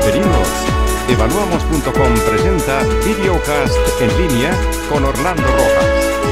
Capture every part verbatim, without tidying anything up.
Bienvenidos. Evaluamos punto com presenta Videocast en línea con Orlando Rojas.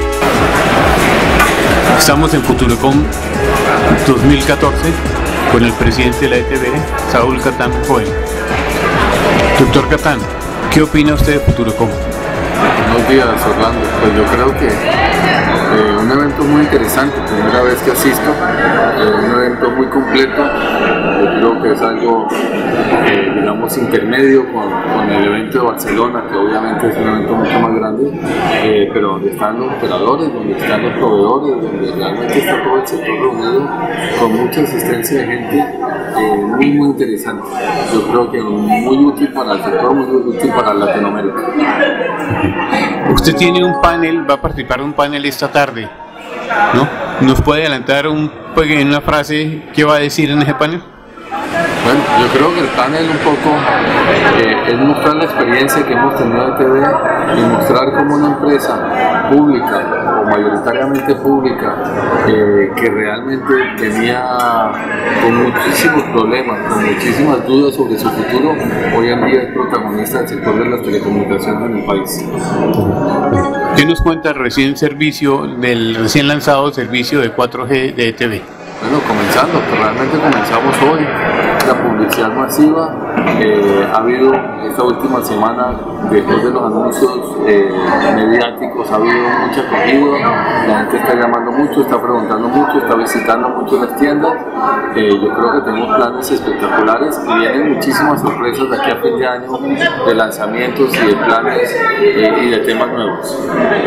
Estamos en Futurocom dos mil catorce con el presidente de la E T V, Saúl Catán Cohen. Doctor Catán, ¿qué opina usted de Futurocom? Buenos días, Orlando. Pues yo creo que eh, un evento muy interesante, primera vez que asisto, eh, un evento muy completo. Yo creo que es algo, eh, digamos, intermedio con, con el evento de Barcelona, que obviamente es un evento mucho más grande, eh, pero donde están los operadores, donde están los proveedores, donde realmente está todo el sector reunido, con mucha asistencia de gente, eh, muy, muy interesante. Yo creo que muy útil para el sector, muy útil para Latinoamérica. Usted tiene un panel, va a participar en un panel esta tarde, ¿no? ¿Nos puede adelantar un, en una frase qué va a decir en ese panel? Bueno, yo creo que el panel un poco eh, es mostrar la experiencia que hemos tenido en T V y mostrar cómo una empresa pública o mayoritariamente pública eh, que realmente tenía con muchísimos problemas, con muchísimas dudas sobre su futuro, hoy en día es protagonista del sector de las telecomunicaciones en el país. ¿Qué nos cuenta el recién servicio del recién lanzado servicio de cuatro G de E T V? Bueno, comenzando, pues realmente comenzamos hoy la publicidad masiva. Eh, ha habido esta última semana, después de los anuncios eh, mediáticos, ha habido mucha acogida, la gente está llamando mucho, está preguntando mucho, está visitando mucho las tiendas. Eh, yo creo que tenemos planes espectaculares y vienen muchísimas sorpresas de aquí a fin de año, de lanzamientos y de planes eh, y de temas nuevos.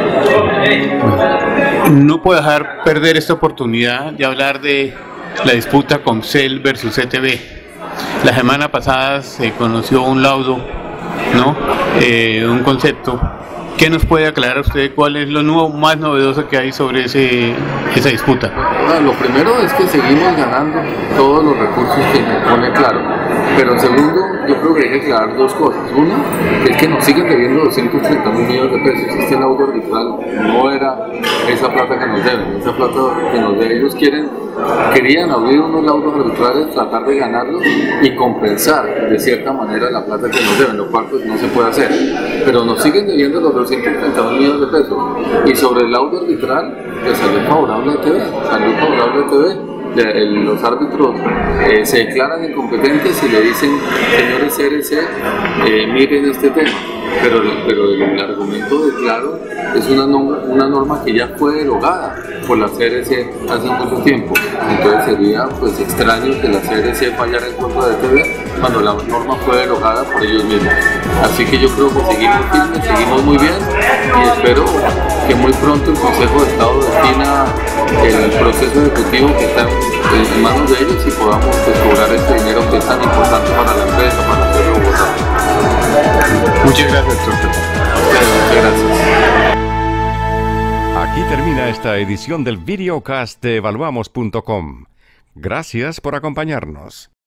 No puedo dejar perder esta oportunidad de hablar de la disputa con Cel versus E T V. La semana pasada se conoció un laudo, ¿no? Eh, un concepto. ¿Qué nos puede aclarar usted cuál es lo nuevo, más novedoso que hay sobre ese, esa disputa? Bueno, lo primero es que seguimos ganando todos los recursos que nos pone Claro. Pero segundo, yo creo que hay que aclarar dos cosas. Una, que es que nos siguen debiendo doscientos treinta mil millones de pesos. Este laudo arbitral no era esa plata que nos deben, esa plata que nos deben. Ellos quieren, querían abrir unos laudos arbitrales, tratar de ganarlos y compensar de cierta manera la plata que nos deben, lo cual pues no se puede hacer. Pero nos siguen debiendo los doscientos treinta mil millones de pesos. Y sobre el laudo arbitral, pues salió favorable a T V, salió favorable a T V. El, los árbitros eh, se declaran incompetentes y le dicen, señores C R C, eh, miren este tema, pero, pero el, el argumento de Claro es una norma, una norma que ya fue derogada por la C R C hace mucho tiempo. Entonces sería pues extraño que la C R C fallara en contra de T V cuando la norma fue derogada por ellos mismos. Así que yo creo que seguimos firmes, seguimos muy bien y espero que muy pronto el Consejo de Estado defina el proceso ejecutivo que está en manos de ellos y podamos pues, cobrar este dinero que es tan importante para la empresa, para la ciudad de Bogotá. Muchas gracias, doctor. Muchas gracias. Aquí termina esta edición del Videocast de Evaluamos punto com. Gracias por acompañarnos.